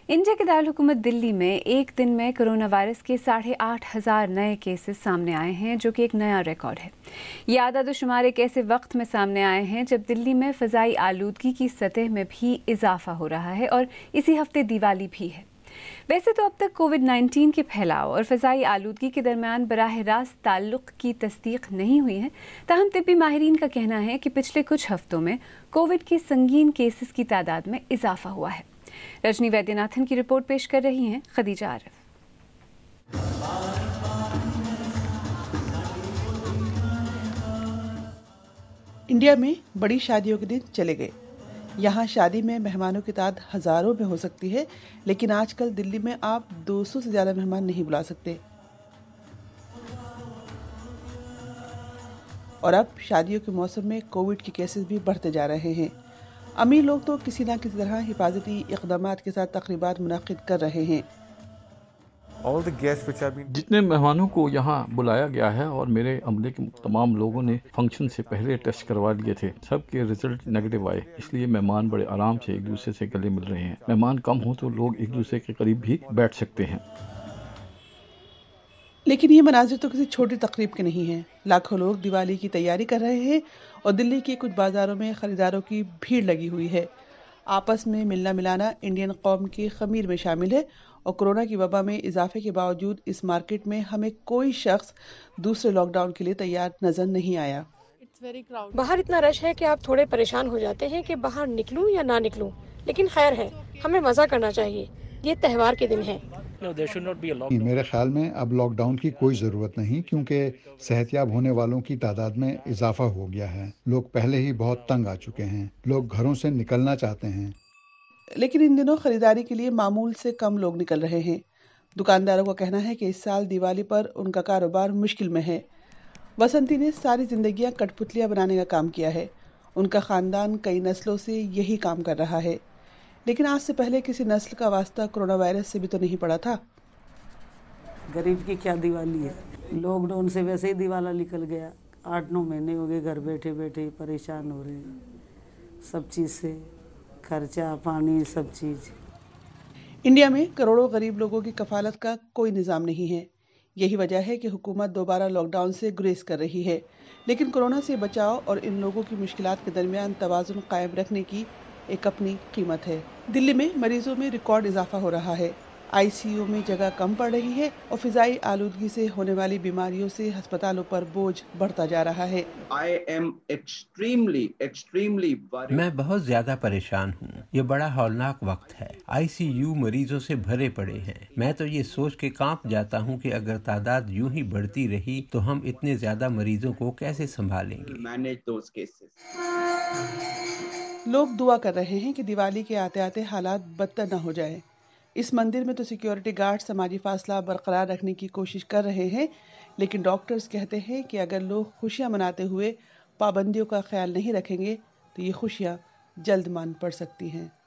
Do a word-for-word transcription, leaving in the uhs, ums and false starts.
India के दारुल-हुकूमत दिल्ली में एक दिन में कोरोना वायरस के साढ़े आठ हज़ार नए केसेस सामने आए हैं, जो कि एक नया रिकॉर्ड है। ये आदाद-ओ-शुमार एक ऐसे वक्त में सामने आए हैं जब दिल्ली में फ़ज़ाई आलूदगी की सतह में भी इजाफा हो रहा है और इसी हफ्ते दिवाली भी है। वैसे तो अब तक कोविड नाइन्टीन के फैलाव और फ़ज़ाई आलूदगी के दरमियान बराह रास्त ताल्लुक़ की तस्दीक नहीं हुई है, ताहम तिब्बी माहिरीन का कहना है कि पिछले कुछ हफ्तों में कोविड के संगीन केसेस की तादाद में इजाफा हुआ है। रजनी वैद्यनाथन की रिपोर्ट पेश कर रही हैं खदीजा आरिफ। इंडिया में बड़ी शादियों के दिन चले गए। यहाँ शादी में मेहमानों की तादाद हजारों में हो सकती है, लेकिन आजकल दिल्ली में आप दो सौ से ज्यादा मेहमान नहीं बुला सकते। और अब शादियों के मौसम में कोविड के केसेस भी बढ़ते जा रहे हैं। अमीर लोग तो किसी न किसी तरह हिफाजती इक़दामात के साथ तक़रीबात मुनक़्क़िद कर रहे हैं। जितने मेहमानों को यहाँ बुलाया गया है और मेरे अमले के तमाम लोगों ने फंक्शन से पहले टेस्ट करवा लिए थे, सबके रिजल्ट नेगेटिव आए। इसलिए मेहमान बड़े आराम से एक दूसरे से गले मिल रहे हैं। मेहमान कम हो तो लोग एक दूसरे के करीब भी बैठ सकते हैं। लेकिन ये मनाजिर तो किसी छोटी तकरीब के नहीं हैं। लाखों लोग दिवाली की तैयारी कर रहे हैं और दिल्ली के कुछ बाजारों में खरीदारों की भीड़ लगी हुई है। आपस में मिलना मिलाना इंडियन कौम के खमीर में शामिल है और कोरोना की वबा में इजाफे के बावजूद इस मार्केट में हमें कोई शख्स दूसरे लॉकडाउन के लिए तैयार नजर नहीं आया। बाहर इतना रश है कि आप थोड़े परेशान हो जाते हैं कि बाहर निकलूं या ना निकलूं, लेकिन खैर है, हमें मजा करना चाहिए। ये त्योहार के दिन है। मेरे ख्याल में अब लॉकडाउन की कोई ज़रूरत नहीं, क्योंकि सेहतयाब होने वालों की तादाद में इजाफा हो गया है। लोग पहले ही बहुत तंग आ चुके हैं। लोग घरों से निकलना चाहते हैं। लेकिन इन दिनों खरीदारी के लिए मामूल से कम लोग निकल रहे हैं। दुकानदारों का कहना है कि इस साल दिवाली पर उनका कारोबार मुश्किल में है। वसंती ने सारी जिंदगियां कठपुतलियां बनाने का काम किया है। उनका खानदान कई नस्लों से यही काम कर रहा है, लेकिन आज से पहले किसी नस्ल का वास्ता कोरोना वायरस से भी तो नहीं पड़ा था। गरीब की क्या दिवाली है, लॉकडाउन से वैसे ही दिवाला निकल गया। आठ नौ महीने हो गए घर बैठे बैठे परेशान हो रहे हैं, सब चीज़ से खर्चा पानी सब चीज़। इंडिया में करोड़ों गरीब लोगों की कफालत का कोई निज़ाम नहीं है। यही वजह है कि हुकूमत दोबारा लॉकडाउन से गुरेज कर रही है, लेकिन कोरोना से बचाव और इन लोगों की मुश्किलात के दरमियान तवाज़ुन कायम रखने की एक अपनी कीमत है। दिल्ली में मरीजों में रिकॉर्ड इजाफा हो रहा है। आईसीयू में जगह कम पड़ रही है और फिजाई आलूदगी से होने वाली बीमारियों से अस्पतालों पर बोझ बढ़ता जा रहा है। I am extremely, extremely worried. मैं बहुत ज्यादा परेशान हूँ। ये बड़ा हौलनाक वक्त है। आईसीयू मरीजों से भरे पड़े हैं। मैं तो ये सोच के कांप जाता हूँ कि अगर तादाद यूं ही बढ़ती रही तो हम इतने ज्यादा मरीजों को कैसे संभालेंगे। Manage those cases. लोग दुआ कर रहे हैं कि दिवाली के आते आते हालात बदतर न हो जाए। इस मंदिर में तो सिक्योरिटी गार्ड समाजी फासला बरकरार रखने की कोशिश कर रहे हैं, लेकिन डॉक्टर्स कहते हैं कि अगर लोग खुशियां मनाते हुए पाबंदियों का ख्याल नहीं रखेंगे तो ये खुशियां जल्द मान पड़ सकती हैं।